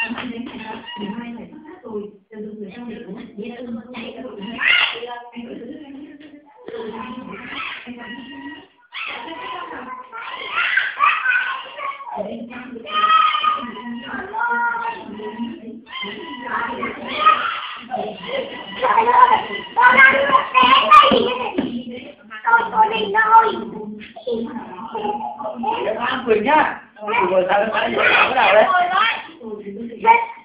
Trời ơi, con ăn một cái này. Tôi đi thôi. Em ăn Quỳnh nhá. Rồi sao nó đâu đấy?